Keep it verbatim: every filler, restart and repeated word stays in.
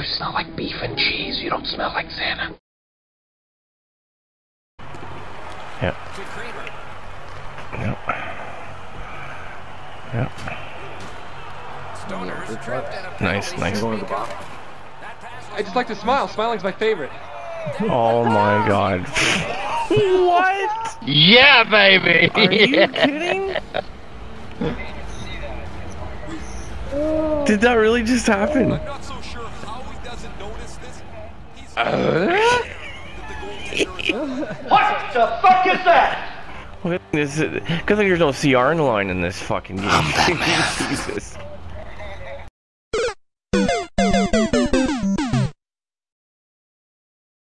You smell like beef and cheese. You don't smell like Santa. Yep. Yep. Yep. Nice, nice. I just like to smile. Smiling's my favorite. Oh my god. What? Yeah, baby! Are you kidding? Did that really just happen? I'm not so sure how he doesn't notice this. He's Uh? What the fuck is that? What is it? Good thing there's no C R in the line in this fucking game. I'm Batman. Jesus.